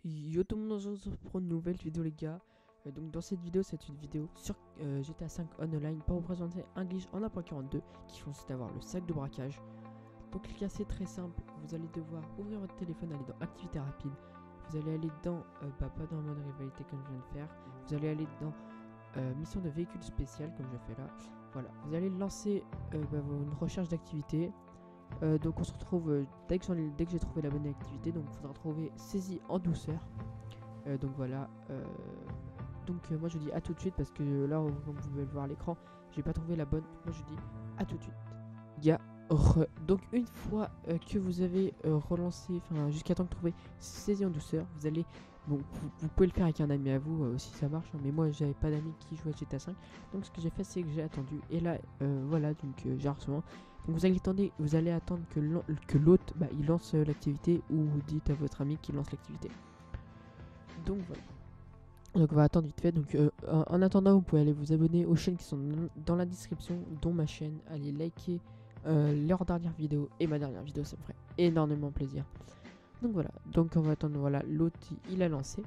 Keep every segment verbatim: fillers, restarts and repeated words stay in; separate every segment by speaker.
Speaker 1: Yo tout le monde, on se retrouve pour une nouvelle vidéo les gars. Euh, donc dans cette vidéo, c'est une vidéo sur euh, G T A cinq Online pour vous présenter un glitch en un point quarante-deux qui consiste à avoir le sac de braquage. Donc les gars, c'est très simple, vous allez devoir ouvrir votre téléphone, aller dans activité rapide. Vous allez aller dans, euh, bah, pas dans le mode rivalité comme je viens de faire. Vous allez aller dans euh, mission de véhicule spécial comme je fais là. Voilà, vous allez lancer euh, bah, une recherche d'activité. Euh, donc on se retrouve euh, dès que j'ai dès que j'ai trouvé la bonne activité. Donc il faudra trouver saisie en douceur. Euh, donc voilà. Euh, donc euh, moi je dis à tout de suite parce que là comme vous pouvez le voir à l'écran, j'ai pas trouvé la bonne. Moi je dis à tout de suite. Yeah. Re. Donc une fois euh, que vous avez euh, relancé, enfin jusqu'à temps que vous trouvez saisie en douceur, vous allez, bon vous, vous pouvez le faire avec un ami à vous euh, si ça marche, hein, mais moi j'avais pas d'amis qui jouaient à G T A cinq, donc ce que j'ai fait c'est que j'ai attendu et là euh, voilà donc euh, j'ai reçu. Donc vous allez attendre, vous allez attendre que l'autre bah, il lance euh, l'activité ou vous dites à votre ami qu'il lance l'activité. Donc voilà. Donc on va attendre vite fait. Donc euh, en attendant, vous pouvez aller vous abonner aux chaînes qui sont dans la description, dont ma chaîne. Allez liker euh, leur dernière vidéo et ma dernière vidéo, ça me ferait énormément plaisir. Donc voilà. Donc on va attendre. Voilà, l'autre il a lancé.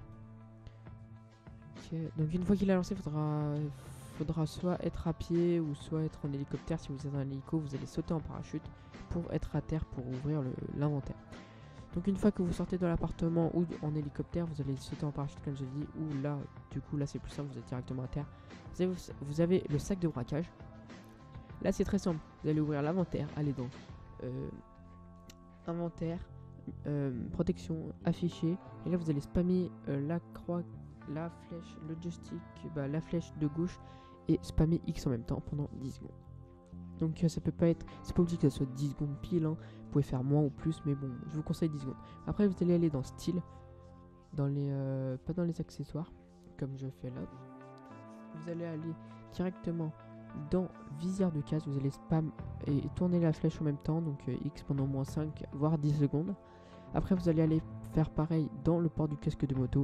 Speaker 1: Okay. Donc une fois qu'il a lancé, faudra faudra soit être à pied ou soit être en hélicoptère. Si vous êtes en hélico, vous allez sauter en parachute pour être à terre pour ouvrir l'inventaire. Donc une fois que vous sortez de l'appartement ou en hélicoptère, vous allez sauter en parachute comme je l'ai dit, ou là, du coup là c'est plus simple, vous êtes directement à terre. Vous avez, vous avez le sac de braquage. Là c'est très simple, vous allez ouvrir l'inventaire, allez dans euh, inventaire, euh, protection, affiché, et là vous allez spammer euh, la croix, la flèche, le joystick, bah, la flèche de gauche et spammer X en même temps pendant dix secondes. Donc euh, ça peut pas être, c'est pas obligé que ça soit dix secondes pile, hein. Vous pouvez faire moins ou plus, mais bon, je vous conseille dix secondes. Après vous allez aller dans style, dans les, euh, pas dans les accessoires, comme je fais là. Vous allez aller directement dans visière de casse, vous allez spam et tourner la flèche en même temps, donc euh, X pendant moins cinq, voire dix secondes. Après vous allez aller faire pareil dans le port du casque de moto.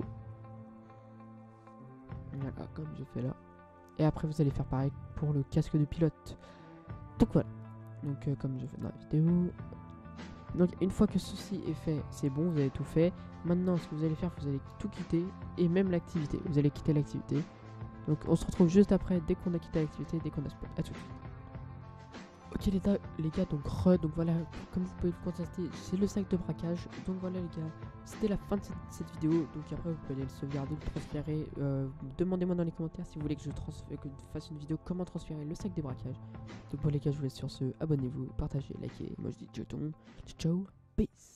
Speaker 1: Voilà, comme je fais là. Et après vous allez faire pareil pour le casque de pilote. Donc voilà, donc euh, comme je fais dans la vidéo. Donc une fois que ceci est fait, c'est bon, vous avez tout fait. Maintenant ce que vous allez faire, vous allez tout quitter et même l'activité. Vous allez quitter l'activité. Donc on se retrouve juste après, dès qu'on a quitté l'activité, dès qu'on a spawn. À tout de suite. Ok les gars, les gars donc re, donc voilà, comme vous pouvez le constater, c'est le sac de braquage. Donc voilà les gars, c'était la fin de cette, cette vidéo. Donc après vous pouvez aller le sauvegarder, le transférer. Euh, Demandez-moi dans les commentaires si vous voulez que je, transfère, que je fasse une vidéo comment transférer le sac de braquage. Donc bon les gars, je vous laisse sur ce, abonnez-vous, partagez, likez. Moi je dis ciao tout le monde, ciao, peace.